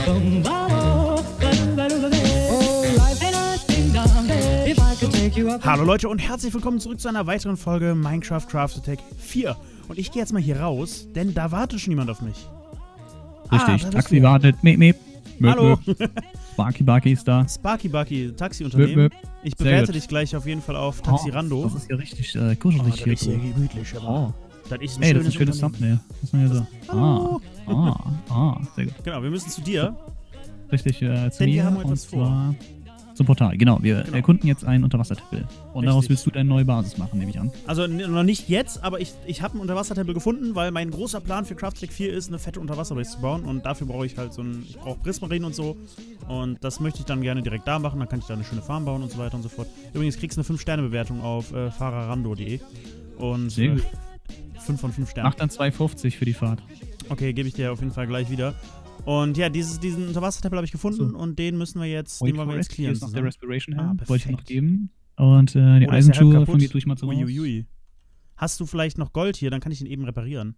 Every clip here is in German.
Hallo Leute und herzlich willkommen zurück zu einer weiteren Folge Minecraft Crafted Tech 4. Und ich gehe jetzt mal hier raus, denn da wartet schon jemand auf mich. Richtig, Taxi wartet. Meep, meep. Hallo. Sparky Bucky ist da. Sparky Bucky, Taxiunternehmen. Ich bewerte dich gleich auf jeden Fall auf Taxirando. Das ist ja richtig kuschelig hier. Das ist ja gemütlich. Oh. Das ist das ist ein schönes Thumbnail. Das ist ja so. Sehr gut. Genau, wir müssen zu dir. Richtig, zu denn mir. Wir haben etwas vor. Zum Portal, genau. Wir erkunden jetzt einen Unterwassertempel. Und daraus willst du deine neue Basis machen, nehme ich an. Also noch nicht jetzt, aber ich habe einen Unterwassertempel gefunden, weil mein großer Plan für Crafted Tech 4 ist, eine fette Unterwasserbase zu bauen. Und dafür brauche ich halt ich brauche Prismarine und so. Und das möchte ich dann gerne direkt da machen. Dann kann ich da eine schöne Farm bauen und so weiter und so fort. Übrigens kriegst du eine 5-Sterne-Bewertung auf fahrerando.de. Und 5 von 5 Sternen. Mach dann 2,50 für die Fahrt. Okay, gebe ich dir auf jeden Fall gleich wieder. Und ja, diesen Unterwassertempel habe ich gefunden und den wollen wir jetzt clearen. Hier ist noch der Respiration Helm, perfekt. wollte ich noch geben. Und die Eisenschuhe von mir tue ich mal zu Hause. Uiuiui. Hast du vielleicht noch Gold hier? Dann kann ich ihn eben reparieren.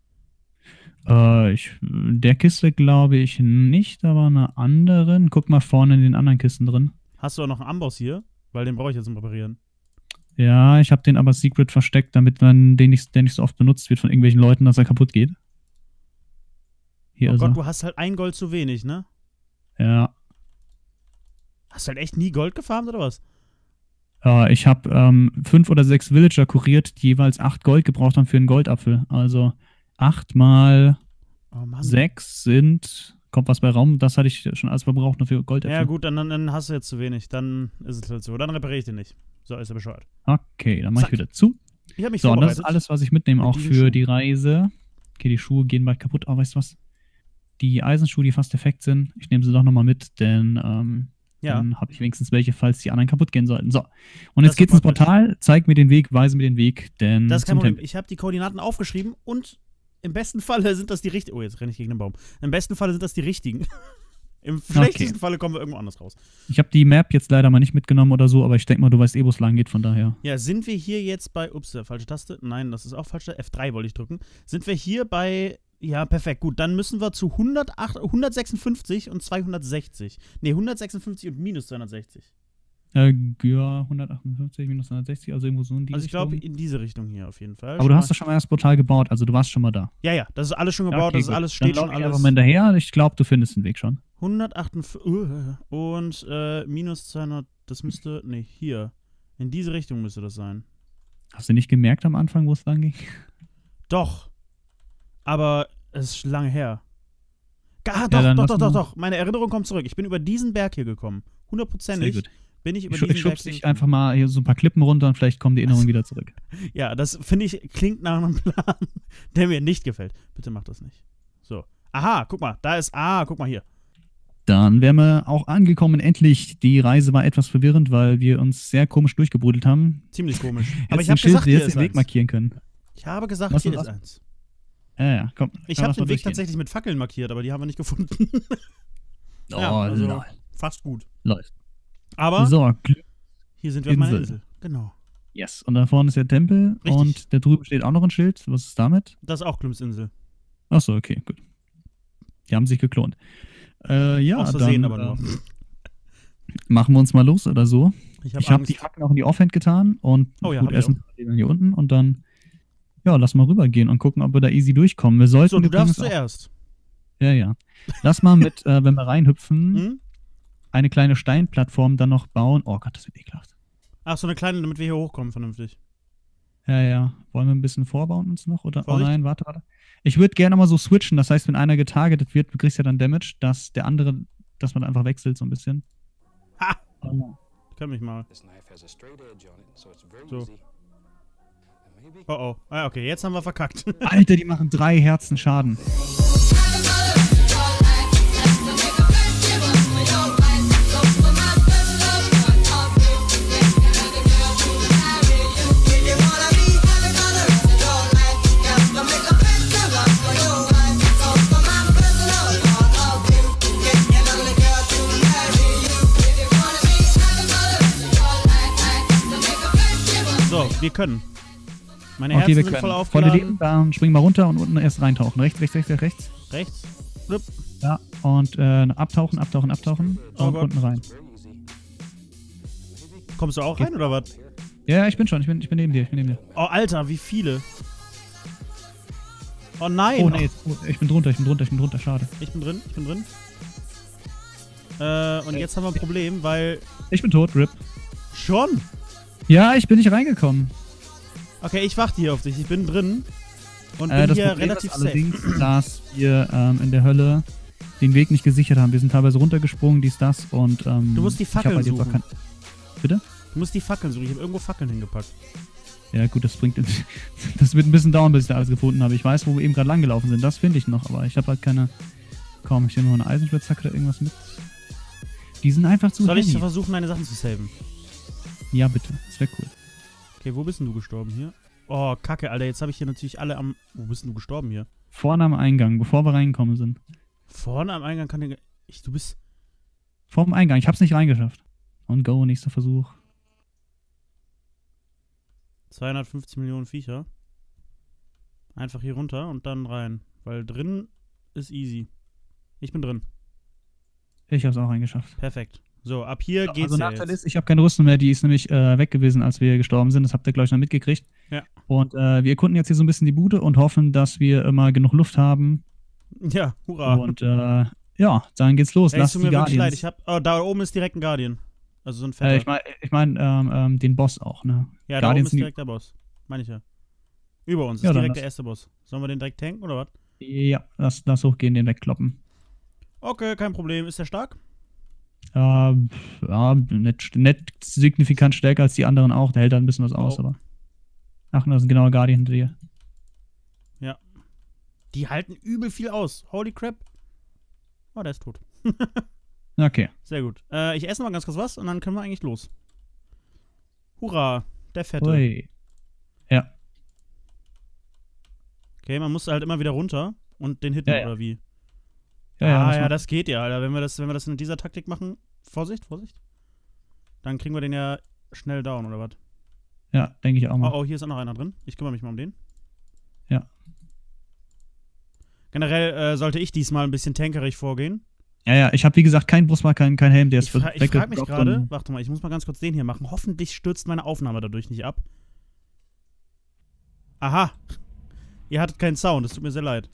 Der Kiste glaube ich nicht, aber einer anderen. Guck mal vorne in den anderen Kisten drin. Hast du auch noch einen Amboss hier? Weil den brauche ich jetzt zum Reparieren. Ja, ich habe den aber secret versteckt, damit man der nicht so oft benutzt wird von irgendwelchen Leuten, dass er kaputt geht. Hier oh Gott, du hast halt ein Gold zu wenig, ne? Ja. Hast du halt echt nie Gold gefarmt, oder was? Ich habe 5 oder 6 Villager kuriert, die jeweils 8 Gold gebraucht haben für einen Goldapfel. Also 8 mal 6 kommt was bei Raum, das hatte ich schon alles verbraucht, nur für Goldäpfel. Ja gut, dann hast du jetzt zu wenig, dann ist es halt so. Dann repariere ich den nicht. So, ist er bescheuert. Okay, dann mache ich wieder zu. Ich habe mich vorbereitet. Und das ist alles, was ich mitnehme, auch für die Reise. Okay, die Schuhe gehen bald kaputt, aber weißt du was? Die Eisenschuhe, die fast defekt sind, ich nehme sie doch nochmal mit, denn dann habe ich wenigstens welche, falls die anderen kaputt gehen sollten. So, und jetzt geht's ins Portal, zeig mir den Weg, weise mir den Weg, denn das ist kein Problem. Ich habe die Koordinaten aufgeschrieben und im besten Falle sind das die richtigen. Oh, jetzt renne ich gegen den Baum. Im besten Falle sind das die richtigen. Im schlechtesten Falle kommen wir irgendwo anders raus. Ich habe die Map jetzt leider mal nicht mitgenommen oder so, aber ich denke mal, du weißt wo es lang geht, von daher. Ja, sind wir hier jetzt bei, ups, falsche Taste, nein, das ist auch falsche, F3 wollte ich drücken. Sind wir hier bei, ja, perfekt, gut, dann müssen wir zu 156 und 260. Ne, 156 und minus 260. Ja, 158 minus 260, also irgendwo so in die Also ich glaube in diese Richtung hier auf jeden Fall. Aber du hast doch schon mal das Portal gebaut, also du warst schon mal da. Ja, ja, das ist alles schon gebaut, das ist alles, steht schon alles. Aber mal hinterher, ich glaube, du findest den Weg schon. 158 und minus 200, das müsste, ne, hier. In diese Richtung müsste das sein. Hast du nicht gemerkt am Anfang, wo es lang ging? Doch. Aber es ist lange her. Doch. Meine Erinnerung kommt zurück. Ich bin über diesen Berg hier gekommen. 100%ig. Sehr gut. Bin ich über diesen Berg schubst dich einfach mal hier so ein paar Klippen runter und vielleicht kommen die Erinnerungen wieder zurück. Ja, das finde ich, klingt nach einem Plan, der mir nicht gefällt. Bitte mach das nicht. So. Aha, guck mal, da ist, guck mal hier. Dann wären wir auch angekommen, endlich. Die Reise war etwas verwirrend, weil wir uns sehr komisch durchgebrudelt haben. Ziemlich komisch. Aber ich habe gesagt, hier ist den Weg markieren können. Ich habe gesagt, hier ist eins. Ja, komm. Ich habe den Weg tatsächlich mit Fackeln markiert, aber die haben wir nicht gefunden. Fast gut. Läuft. Aber so, hier sind wir auf meiner Insel. Genau. Yes. Und da vorne ist der Tempel. Richtig. Und da drüben steht auch noch ein Schild. Was ist damit? Das ist auch Glums Insel. Achso, okay, gut. Die haben sich geklont. Ja, aus Versehen aber nur. Machen wir uns mal los oder so. Ich habe die Fackeln auch in die Offhand getan und gut essen hier unten und dann lass mal rübergehen und gucken, ob wir da easy durchkommen. Wir sollten. So, du darfst zuerst. Ja. Lass mal mit, wenn wir reinhüpfen, eine kleine Steinplattform dann noch bauen. Oh Gott, das wird ekelhaft. Ach, so eine kleine, damit wir hier hochkommen, vernünftig. Ja. Wollen wir ein bisschen vorbauen uns noch? Oder? Oh nein, warte. Ich würde gerne mal so switchen. Das heißt, wenn einer getargetet wird, du kriegst ja dann Damage, dass der andere, dass man einfach wechselt so ein bisschen. Ha! Können mich mal. So. Oh. Okay, jetzt haben wir verkackt. Alter, die machen 3 Herzen Schaden. So, wir können. Meine Herzen sind voll aufgeladen. Volle Leben, dann springen wir runter und unten erst reintauchen. Rechts. Rechts. Blub. Ja, und abtauchen Oh und Gott. unten rein. Kommst du auch rein, oder was? Ja, ich bin schon, ich bin neben dir, Oh, Alter, wie viele? Oh nein! Oh, nee, ich bin drunter, schade. Ich bin drin. Und jetzt haben wir ein Problem, weil... Ich bin tot, RIP. Schon? Ja, ich bin nicht reingekommen. Okay, ich warte hier auf dich. Ich bin drin. Und bin das hier Problem relativ ist safe. allerdings, dass wir in der Hölle den Weg nicht gesichert haben. Wir sind teilweise runtergesprungen, das und Du musst die Fackeln suchen. Bitte? Du musst die Fackeln suchen. Ich habe irgendwo Fackeln hingepackt. Ja gut, das wird ein bisschen dauern, bis ich da alles gefunden habe. Ich weiß, wo wir eben gerade lang gelaufen sind. Das finde ich noch, aber ich habe halt keine... Komm, ich nehme nur eine Eisenspitzhacke oder irgendwas mit. Die sind einfach zu Soll ich heavy. versuchen, deine Sachen zu saven? Ja, bitte. Das wäre cool. Okay, wo bist denn du gestorben hier? Oh, Kacke, Alter. Jetzt habe ich hier natürlich alle am... Wo bist denn du gestorben hier? Vorne am Eingang, bevor wir reingekommen sind. Vorne am Eingang kann der... Du bist... Vor dem Eingang. Ich hab's nicht reingeschafft. Und go, nächster Versuch. 250 Millionen Viecher. Einfach hier runter und dann rein. Weil drin ist easy. Ich bin drin. Ich hab's auch reingeschafft. Perfekt. So, ab hier geht's Also ja Nachteil jetzt. ist, ich habe keine Rüstung mehr. Die ist nämlich weg gewesen, als wir gestorben sind. Das habt ihr, glaube ich, noch mitgekriegt. Ja. Und wir erkunden jetzt hier so ein bisschen die Bude und hoffen, dass wir immer genug Luft haben. Ja, hurra. Und ja, dann geht's los. Ey, es Lass tut die mir wirklich leid. Guardians. Oh, da oben ist direkt ein Guardian. Also so ein fetter. Ich meine den Boss auch, ne? Ja, da oben Guardians ist direkt der Boss. Meine ich ja. Über uns ist Ja, dann direkt der lass. erste Boss. Sollen wir den direkt tanken oder was? Ja, lass hochgehen, den wegkloppen. Okay, kein Problem. Ist der stark? Ja, nicht signifikant stärker als die anderen auch. Der hält da ein bisschen was aus, Oh. aber. Ach, da ist ein genauer Guardian hinter dir. Ja. Die halten übel viel aus. Holy crap. Oh, der ist tot. Okay. Sehr gut. Ich esse noch mal ganz kurz was und dann können wir eigentlich los. Hurra. Der Fette. Ui. Ja. Okay, man muss halt immer wieder runter und den hitten, Ja, ja. oder wie? Ja, Ja, das geht ja, Alter. Wenn wir das in dieser Taktik machen, Vorsicht. Dann kriegen wir den ja schnell down, oder was? Ja, denke ich auch mal. Oh, hier ist auch noch einer drin. Ich kümmere mich mal um den. Ja. Generell sollte ich diesmal ein bisschen tankerig vorgehen. Ja, ich habe wie gesagt keinen Brustmark, kein Helm, der ist Ich frage mich weggedroppt gerade, und- warte mal, ich muss mal ganz kurz den hier machen. Hoffentlich stürzt meine Aufnahme dadurch nicht ab. Aha. Ihr hattet keinen Sound, es tut mir sehr leid.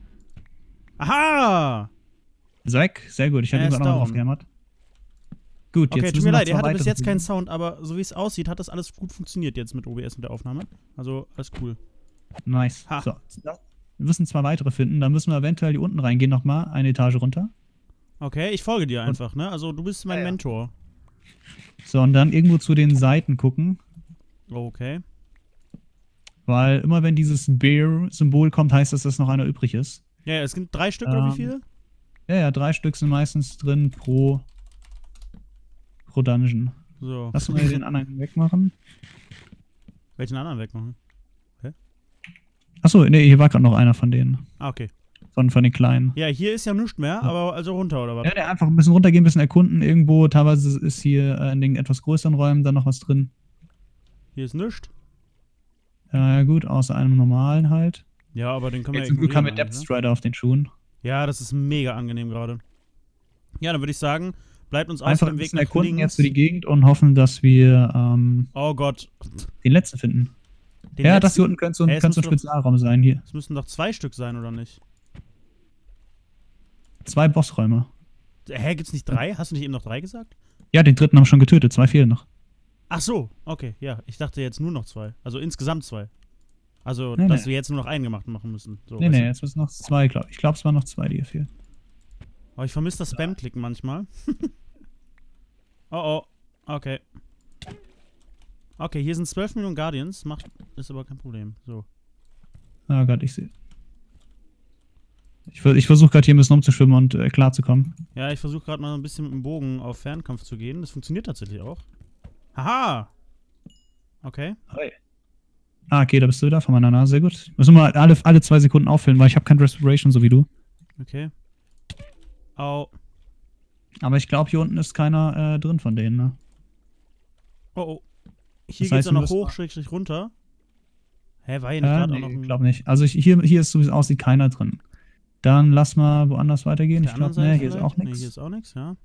Aha! Zack, sehr gut. Ich habe Er ihn ist gerade noch down. drauf gehämmert. Gut, Okay, jetzt tut müssen mir noch leid, ihr zwei hattet bis weitere jetzt keinen finden. Sound, aber so wie es aussieht, hat das alles gut funktioniert jetzt mit OBS und der Aufnahme. Also, alles cool. Nice. Ha. So, wir müssen zwei weitere finden. Dann müssen wir eventuell hier unten reingehen nochmal, eine Etage runter. Okay, ich folge dir einfach, ne? Also, du bist mein Ja, ja. Mentor. So, und dann irgendwo zu den Seiten gucken. Okay. Weil immer wenn dieses Bear-Symbol kommt, heißt das, dass noch einer übrig ist. Ja, es sind 3 Stück oder wie viele? Ja, 3 Stück sind meistens drin pro Dungeon. So. Lass mal den anderen wegmachen. Welchen anderen wegmachen? Achso, nee, hier war gerade noch einer von denen. Ah, okay. Von den kleinen. Ja, hier ist ja nichts mehr, aber also runter, oder was? Ja, der einfach ein bisschen runtergehen, ein bisschen erkunden irgendwo. Teilweise ist hier in den etwas größeren Räumen dann noch was drin. Hier ist nichts. Ja, gut, außer einem normalen halt. Ja, aber den können wir Jetzt zum Glück haben wir ignorieren Depth eigentlich, Strider auf den Schuhen. ne? Ja, das ist mega angenehm gerade. Ja, dann würde ich sagen, bleibt uns Einfach außer ein dem Weg bisschen nach erkunden links. jetzt für die Gegend und hoffen, dass wir Oh Gott. den letzten finden. Den Ja, letzten? das hier unten könnte so ein, Hey, es könnte so ein muss doch- Spezialraum sein. Hier. Es müssen doch 2 Stück sein, oder nicht? 2 Bossräume. Hä, gibt's nicht 3? Hast du nicht eben noch 3 gesagt? Ja, den dritten haben wir schon getötet. 2 fehlen noch. Ach so, okay, ja. Ich dachte jetzt nur noch 2. Also insgesamt 2. Also, Nee, dass nee. wir jetzt nur noch einen gemacht machen müssen. So, Nee, weißt nee, du? jetzt müssen noch 2, glaube ich. Ich glaube, es waren noch 2, die hier fehlen. Aber ich vermisse das Spam-Klicken manchmal. Oh, okay. Okay, hier sind 12 Millionen Guardians. Ist aber kein Problem. So. Ah Gott, ich sehe. Ich versuche gerade hier ein bisschen umzuschwimmen und klarzukommen. Ja, ich versuche gerade mal so ein bisschen mit dem Bogen auf Fernkampf zu gehen. Das funktioniert tatsächlich auch. Haha! Okay. Hi. Ah, okay, da bist du wieder von meiner Nase. Sehr gut. Müssen wir alle 2 Sekunden auffüllen, weil ich habe kein Respiration, so wie du. Okay. Au. Aber ich glaube, hier unten ist keiner drin von denen, ne? Oh, oh. Hier Das geht's heißt, ja wir noch müssen- hoch, Schrägstrich runter. Hä, war hier nicht gerade auch noch Nee, ein... ich glaube nicht. Also hier ist, so wie es aussieht, keiner drin. Dann lass mal woanders weitergehen. Ich glaube, ne, hier ist auch nichts. Nee, hier ist auch nichts, ja.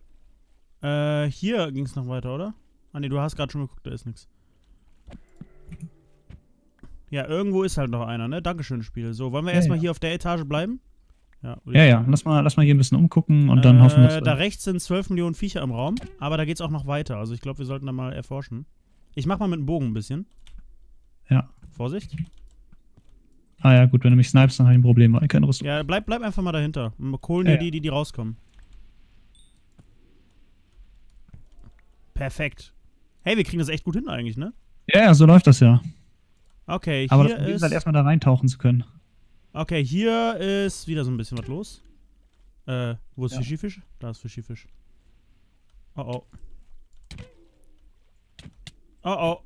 Hier ging es noch weiter, oder? Ah, ne, du hast gerade schon geguckt, da ist nichts. Ja, irgendwo ist halt noch einer, ne? Dankeschön, Spiel. So, wollen wir erstmal hier auf der Etage bleiben? Ja, lass mal hier ein bisschen umgucken und dann hoffen wir, da rechts sind 12 Millionen Viecher im Raum, aber da geht's auch noch weiter. Also ich glaube, wir sollten da mal erforschen. Ich mach mal mit dem Bogen ein bisschen. Ja. Vorsicht. Ah ja, gut, wenn du mich snipest, dann habe ich ein Problem, weil ich keine Rüstung. Ja, bleib einfach mal dahinter. Und kohlen die rauskommen. Perfekt. Hey, wir kriegen das echt gut hin eigentlich, ne? Ja, so läuft das ja. Okay, aber hier ist halt erstmal da reintauchen zu können. Okay, hier ist wieder so ein bisschen was los. Wo ist Fischifisch? Da ist Fischifisch. Oh oh. Oh oh.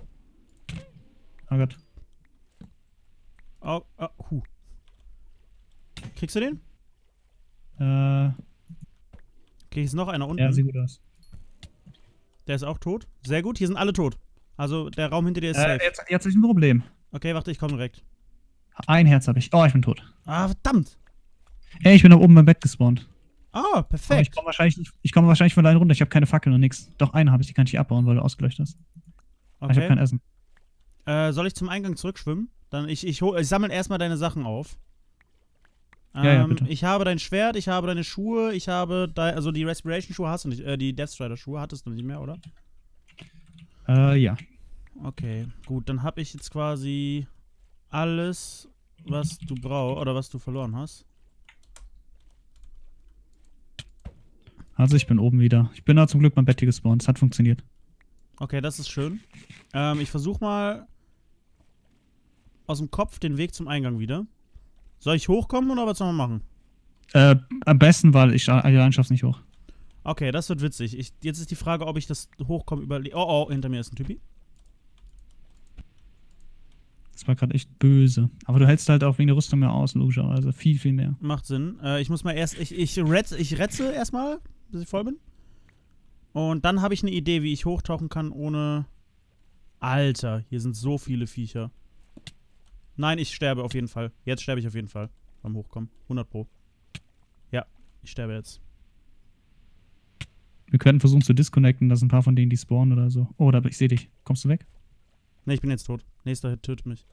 Oh Gott. Oh, Kriegst du den? Okay, hier ist noch einer unten. Ja, sieht gut aus. Der ist auch tot. Sehr gut, hier sind alle tot. Also der Raum hinter dir ist safe. Jetzt habe ich ein Problem. Okay, warte, ich komme direkt. Ein Herz habe ich. Oh, ich bin tot. Ah, verdammt. Ey, ich bin da oben beim Bett gespawnt. Ah, perfekt. Aber ich komme wahrscheinlich von allein runter. Ich habe keine Fackeln und nichts. Doch, eine habe ich, die kann ich abbauen, weil du ausgelöscht hast. Okay. Ich habe kein Essen. Soll ich zum Eingang zurückschwimmen? Dann ich sammle erstmal deine Sachen auf. Ja, bitte. Ich habe dein Schwert, ich habe deine Schuhe, ich habe also die Respiration-Schuhe hast du nicht, die Deathstrider-Schuhe hattest du nicht mehr, oder? Ja. Okay, gut, dann habe ich jetzt quasi alles, was du brauchst, oder was du verloren hast. Also ich bin oben wieder. Ich bin da zum Glück beim Bett hier gespawnt. Es hat funktioniert. Okay, das ist schön. Ich versuche mal aus dem Kopf den Weg zum Eingang wieder. Soll ich hochkommen oder was soll man machen? Am besten, weil ich allein schaff's nicht hoch. Okay, das wird witzig. Jetzt ist die Frage, ob ich das Hochkommen überlebe. Oh, hinter mir ist ein Typi. Das war gerade echt böse. Aber du hältst halt auch wegen der Rüstung mehr aus, logischerweise. Viel, viel mehr. Macht Sinn. Ich muss mal erst. Ich retze erstmal, bis ich voll bin. Und dann habe ich eine Idee, wie ich hochtauchen kann, ohne. Alter, hier sind so viele Viecher. Nein, ich sterbe auf jeden Fall. Jetzt sterbe ich auf jeden Fall. Beim Hochkommen. 100 Pro. Ja, ich sterbe jetzt. Wir könnten versuchen zu disconnecten, dass ein paar von denen die spawnen oder so. Oh, ich sehe dich. Kommst du weg? Ne, ich bin jetzt tot. Nächster Hit tötet mich.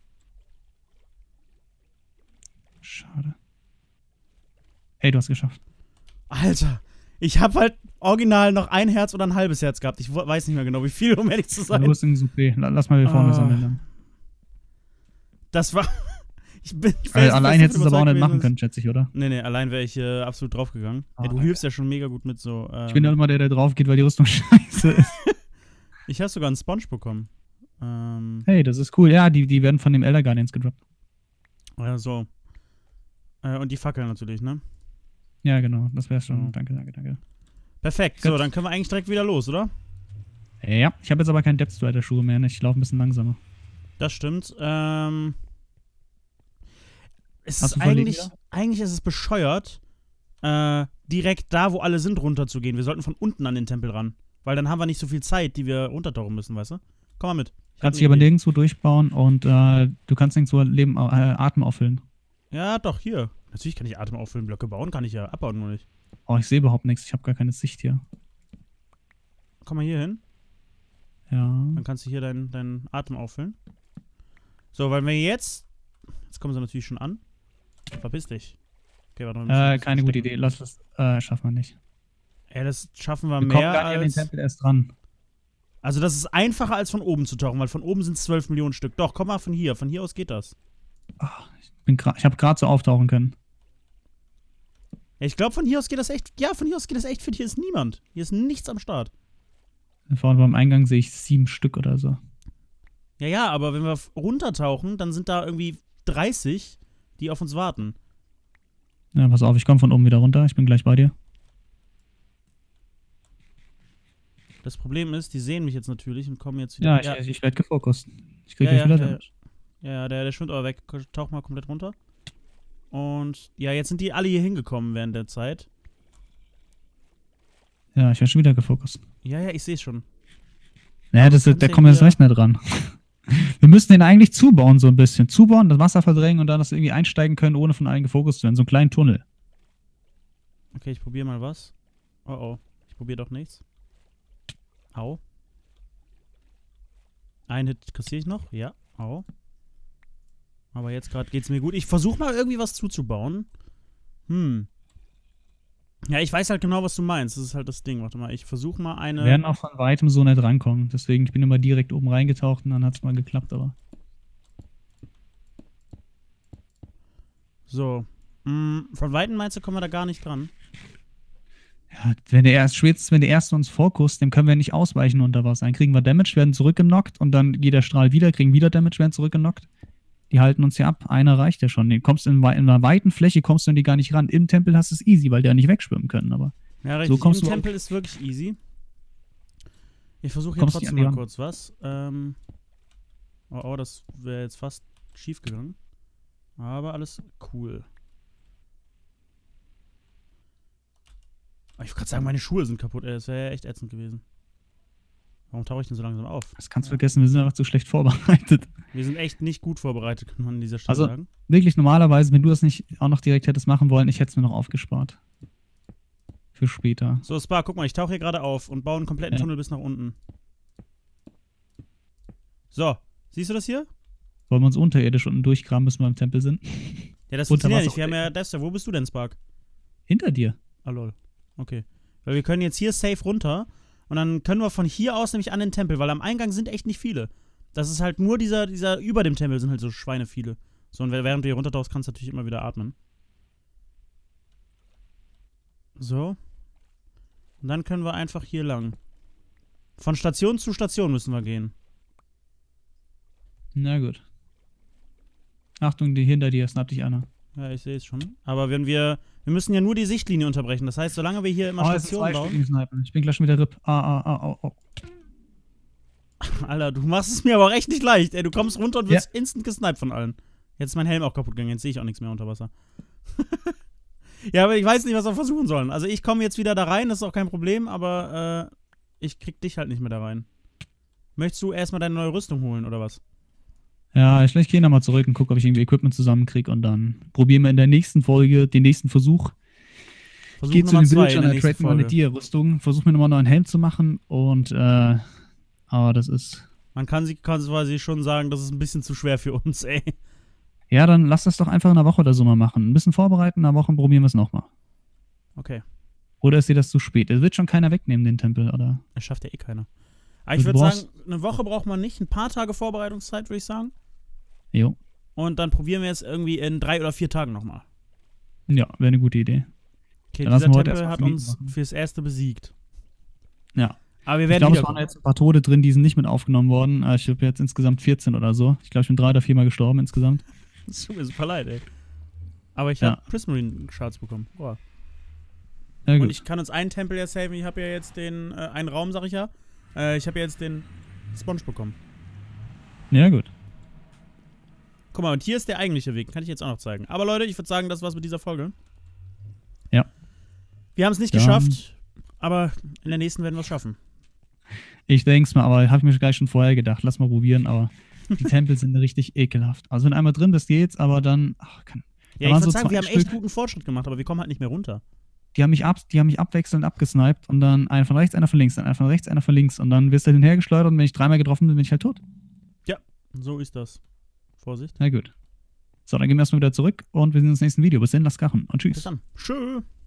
Schade. Hey, du hast es geschafft. Alter, ich habe halt original noch ein Herz oder ein halbes Herz gehabt. Ich weiß nicht mehr genau, wie viel, um ehrlich zu sein. Du bist in Super. Lass mal hier vorne sammeln dann. Das war... allein hättest du es aber auch nicht machen können, schätze ich, oder? Nee, allein wäre ich absolut draufgegangen. Ey, du hilfst ja schon mega gut mit so... ich bin ja immer der drauf geht, weil die Rüstung scheiße ist. Ich habe sogar einen Sponge bekommen. Hey, das ist cool. Ja, die werden von dem Elder Guardians gedroppt. Ja, so. Und die Fackel natürlich, ne? Ja, genau. Das wäre schon. Oh. Danke. Perfekt. Gut. So, dann können wir eigentlich direkt wieder los, oder? Ja, ich habe jetzt aber keinen Depth Strider Schuhe mehr. Ne? Ich laufe ein bisschen langsamer. Das stimmt. Eigentlich ist es bescheuert, direkt da, wo alle sind, runterzugehen. Wir sollten von unten an den Tempel ran. Weil dann haben wir nicht so viel Zeit, die wir runtertauchen müssen, weißt du? Komm mal mit. Kannst dich aber nirgendwo durchbauen und du kannst nirgendwo Atem auffüllen. Ja, doch, hier. Natürlich kann ich Atem auffüllen. Blöcke bauen kann ich ja, abbauen nur nicht. Oh, ich sehe überhaupt nichts. Ich habe gar keine Sicht hier. Komm mal hier hin. Ja. Dann kannst du hier deinen Atem auffüllen. So, weil wir jetzt kommen sie natürlich schon an. Verpiss dich. Okay, warte mal. Keine gute Idee. Lass das. Schaffen wir nicht. Ey, das schaffen wir mehr kommen gar nicht an den Tempel erst dran. Also das ist einfacher als von oben zu tauchen, weil von oben sind es 12 Millionen Stück. Doch, komm mal von hier. Von hier aus geht das. Ach, ich habe gerade so auftauchen können. Ja, ich glaube, von hier aus geht das echt. Ja, von hier aus geht das echt fit. Hier ist niemand. Hier ist nichts am Start. Vorne beim Eingang sehe ich 7 Stück oder so. Ja, aber wenn wir runtertauchen, dann sind da irgendwie 30, die auf uns warten. Ja, pass auf, ich komme von oben wieder runter. Ich bin gleich bei dir. Das Problem ist, die sehen mich jetzt natürlich und kommen jetzt wieder. Ja, ich werde gefokust. Ich krieg gleich wieder Damage. Ja, der schwimmt aber weg. Tauch mal komplett runter. Und ja, jetzt sind die alle hier hingekommen während der Zeit. Ja, ich werde schon wieder gefokust. Ja, ich sehe es schon. Naja, der kommt jetzt nicht mehr dran. Wir müssen den eigentlich zubauen, so ein bisschen. Zubauen, das Wasser verdrängen und dann das irgendwie einsteigen können, ohne von allen gefokust zu werden. So einen kleinen Tunnel. Okay, ich probiere mal was. Oh oh, ich probiere doch nichts. Au. Einen Hit kassiere ich noch. Ja, au. Aber jetzt gerade geht's mir gut. Ich versuche mal irgendwie was zuzubauen. Ja, ich weiß halt genau, was du meinst. Das ist halt das Ding. Warte mal, ich versuche mal eine... Wir werden auch von weitem so nicht rankommen. Deswegen, ich bin immer direkt oben reingetaucht und dann hat es mal geklappt, aber... So. Von weitem meinst du, kommen wir da gar nicht dran? Ja, wenn der Erste uns vorkusst, dem können wir nicht ausweichen unter Wasser. Dann kriegen wir Damage, werden zurückgenockt und dann geht der Strahl wieder, kriegen wieder Damage, werden zurückgenockt. Die halten uns ja ab. Einer reicht ja schon. Den kommst in einer weiten Fläche kommst du an die gar nicht ran. Im Tempel hast du es easy, weil die ja nicht wegschwimmen können. Aber ja, richtig. So kommst Im du Tempel ist wirklich easy. Ich versuche hier trotzdem mal kurz was. Oh, das wäre jetzt fast schief gegangen. Aber alles cool. Ich wollte gerade sagen, meine Schuhe sind kaputt. Das wäre ja echt ätzend gewesen. Warum tauche ich denn so langsam auf? Das kannst du vergessen, wir sind einfach zu schlecht vorbereitet. Wir sind echt nicht gut vorbereitet, kann man an dieser Stelle sagen. Wirklich normalerweise, wenn du das nicht auch noch direkt hättest machen wollen, ich hätte es mir noch aufgespart. Für später. So, Spa, guck mal, ich tauche hier gerade auf und baue einen kompletten Tunnel bis nach unten. So, siehst du das hier? Wollen wir uns unterirdisch unten durchgraben, bis wir im Tempel sind? Ja, das funktioniert nicht. Wir haben ja das. Wo bist du denn, Spark? Hinter dir. Ah, lol. Okay. Weil wir können jetzt hier safe runter und dann können wir von hier aus nämlich an den Tempel, weil am Eingang sind echt nicht viele. Das ist halt nur dieser über dem Tempel sind halt so Schweine viele. So, und während du hier runtertauchst, kannst du natürlich immer wieder atmen. So. Und dann können wir einfach hier lang. Von Station zu Station müssen wir gehen. Na gut. Achtung, hinter dir snappt dich einer. Ja, ich sehe es schon. Aber wenn wir müssen ja nur die Sichtlinie unterbrechen. Das heißt, solange wir hier immer Stationen bauen... Ich bin gleich schon wieder RIP. Au. Alter, du machst es mir aber auch echt nicht leicht. Ey, du kommst runter und wirst instant gesniped von allen. Jetzt ist mein Helm auch kaputt gegangen. Jetzt sehe ich auch nichts mehr unter Wasser. Ja, aber ich weiß nicht, was wir versuchen sollen. Also ich komme jetzt wieder da rein, das ist auch kein Problem, aber ich krieg dich halt nicht mehr da rein. Möchtest du erstmal deine neue Rüstung holen, oder was? Ja, ich gehe nochmal zurück und gucke, ob ich irgendwie Equipment zusammenkriege und dann probieren wir in der nächsten Folge den nächsten Versuch. Ich gehe zu den Villagern, trade mal mit dir Rüstung, versuche mir nochmal einen neuen Helm zu machen und aber das ist... Man kann quasi schon sagen, das ist ein bisschen zu schwer für uns, ey. Ja, dann lass das doch einfach in einer Woche oder so mal machen. Ein bisschen vorbereiten, in einer Woche probieren wir es nochmal. Okay. Oder ist dir das zu spät? Es wird schon keiner wegnehmen, den Tempel, oder? Das schafft ja eh keiner. Aber ich würde sagen, eine Woche braucht man nicht. Ein paar Tage Vorbereitungszeit, würde ich sagen. Jo. Und dann probieren wir es irgendwie in 3 oder 4 Tagen nochmal. Ja, wäre eine gute Idee. Okay, dieser Tempel hat uns fürs Erste besiegt. Ja. Aber wir werden ich glaube, es waren jetzt ein paar Tode drin, die sind nicht mit aufgenommen worden. Ich habe jetzt insgesamt 14 oder so. Ich glaube, ich bin 3 oder 4 Mal gestorben insgesamt. Das tut mir super leid, ey. Aber ich habe Prismarine-Shards bekommen. Boah. Ja, und ich kann uns einen Tempel ja saven. Ich habe ja jetzt den, einen Raum, sag ich ja. Ich habe ja jetzt den Sponge bekommen. Ja, gut. Guck mal, und hier ist der eigentliche Weg. Kann ich jetzt auch noch zeigen. Aber Leute, ich würde sagen, das war's mit dieser Folge. Ja. Wir haben es nicht geschafft, aber in der nächsten werden wir es schaffen. Ich denke es mal, aber habe ich mir gleich schon vorher gedacht. Lass mal probieren, aber die Tempel sind richtig ekelhaft. Also wenn einmal drin bist, geht's, aber dann... Ja, ich würde sagen, wir haben echt guten Fortschritt gemacht, aber wir kommen halt nicht mehr runter. Die haben mich abwechselnd abgesniped und dann einer von rechts, einer von links, dann einer von rechts, einer von links und dann wirst du hinhergeschleudert und wenn ich 3-mal getroffen bin, bin ich halt tot. Ja, so ist das. Vorsicht. Na gut. So, dann gehen wir erstmal wieder zurück und wir sehen uns im nächsten Video. Bis dann, lasst krachen und tschüss. Bis dann. Tschö.